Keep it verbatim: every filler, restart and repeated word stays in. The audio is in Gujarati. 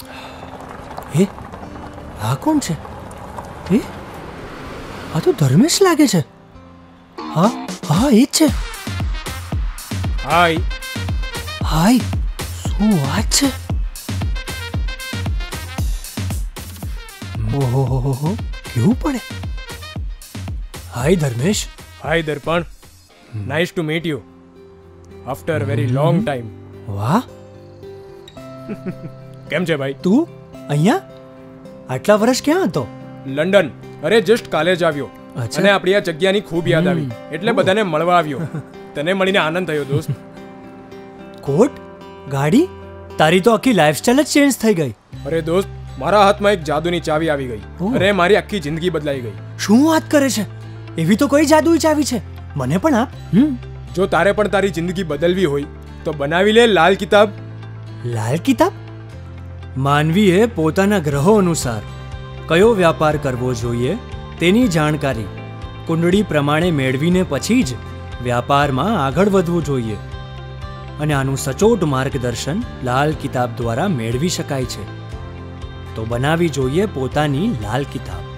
એ આ કોણ છે? એ આ તો ધર્મેશ લાગે છે. હા હા એ જ છે. હાય હાય, શું વાત છે? ઓહો, કેવું પડે? Hi Dharmesh. Hi Darpan, nice to meet you after very long time. વાહ, કેમ છે ભાઈ? તું અહીંયા આટલા વર્ષ ક્યાં હતો? લંડન. અરે જસ્ટ કાલે જ આવ્યો અચ્છા. અને આપણી આ જગ્યાની ખૂબ યાદ આવી એટલે બધાને મળવા આવ્યો. તને મળીને આનંદ થયો દોસ્ત. કોટ, ગાડી, તારી તો આખી લાઈફસ્ટાઈલ જ ચેન્જ થઈ ગઈ. અરે દોસ્ત, મારા હાથમાં એક જાદુની ચાવી આવી ગઈ ઓહ. અને મારી આખી જિંદગી બદલાઈ ગઈ. શું વાત કરે છે? એવી તો કોઈ જાદુઈ ચાવી છે, મને પણ આપ. હમ જો તારે પણ તારી જિંદગી બદલવી હોય તો બનાવી લે લાલ કિતાબ. લાલ કિતાબ? માનવીએ પોતાના ગ્રહો અનુસાર કયો વ્યાપાર કરવો જોઈએ તેની જાણકારી કુંડળી પ્રમાણે મેળવીને પછી જ વ્યાપારમાં આગળ વધવું જોઈએ. અને આનું સચોટ માર્ગદર્શન લાલ કિતાબ દ્વારા મેળવી શકાય છે. તો બનાવી જોઈએ પોતાની લાલ કિતાબ.